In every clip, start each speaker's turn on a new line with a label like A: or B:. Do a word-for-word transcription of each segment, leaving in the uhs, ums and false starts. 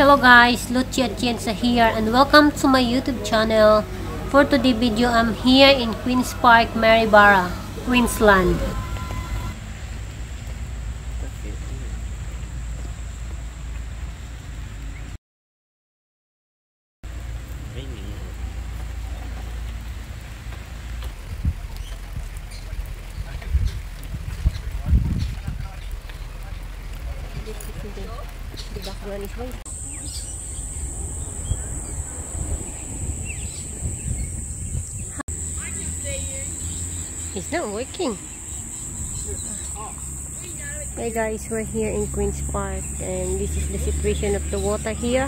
A: Hello guys, Lucia Atienza here and welcome to my YouTube channel. For today's video, I'm here in Queen's Park, Maryborough, Queensland. The background is white. It's not working. Hey guys, we're here in Queen's Park and this is the situation of the water here.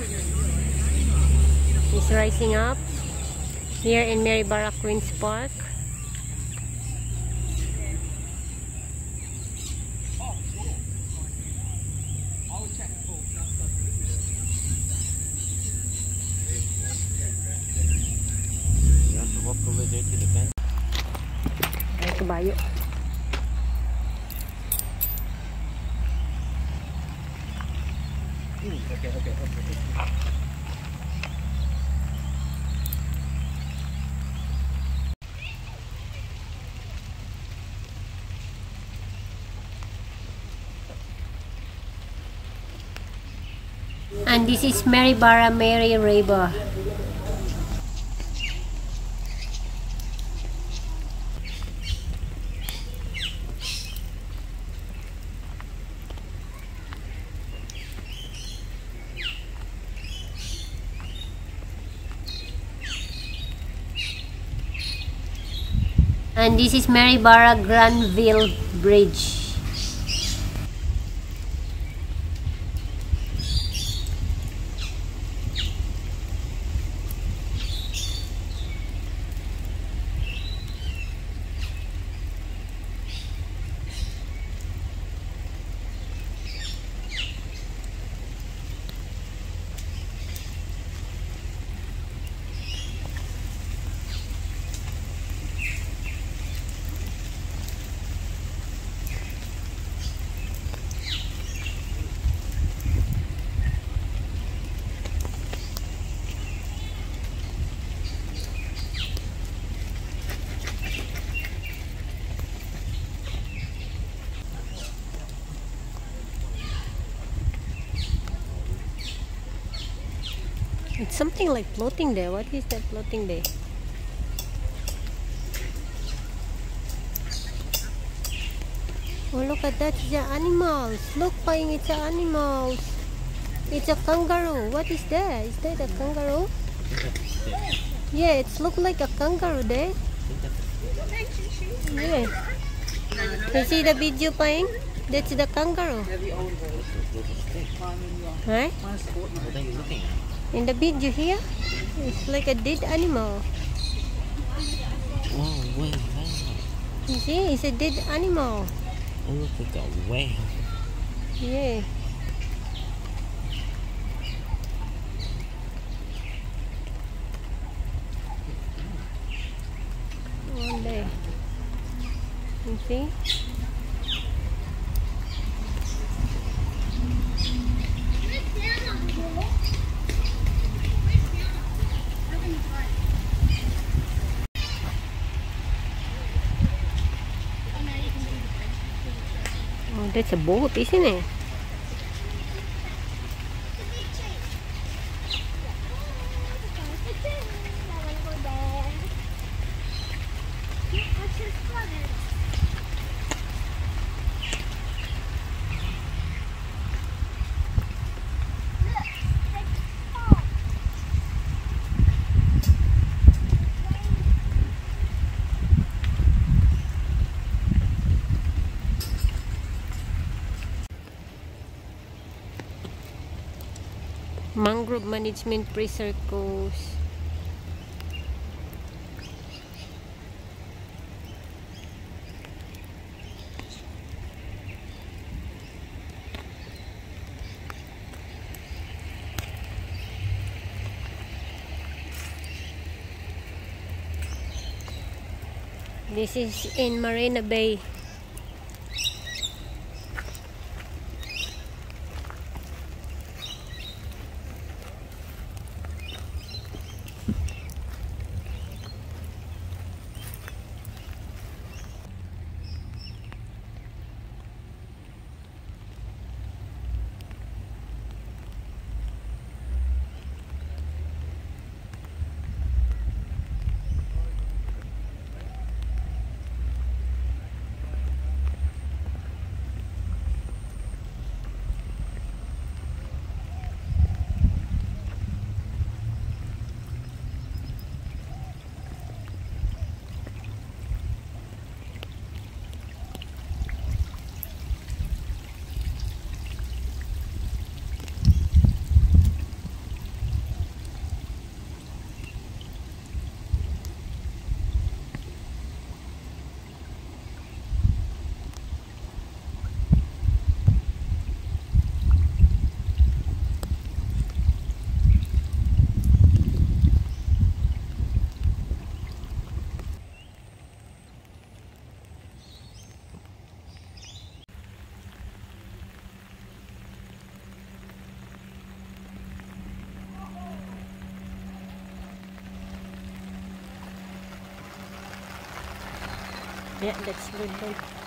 A: It's rising up here in Maryborough, Queen's Park.
B: Walk over there to the fence.
A: Ay, kabayo.
B: Mm, okay, okay, okay.
A: And this is Maryborough Mary River. And this is Maryborough Granville Bridge. It's something like floating there. What is that floating there? Oh, look at that. It's the animals. Look, Paying, it's the animals. It's a kangaroo. What is that? Is that a kangaroo? Yeah, it's look like a kangaroo there. Yeah. You see the video, Paying? That's the kangaroo. Right?
B: What are you looking at?
A: In the video here, it's like a dead animal.
B: Oh, wait, wait.
A: You see, it's a dead animal.
B: It looks like a whale.
A: Yeah. One day. You see? Oh, that's a boat, isn't it? Mangrove Management Pre-Circus. This is in Marina Bay. Yeah, that's good one.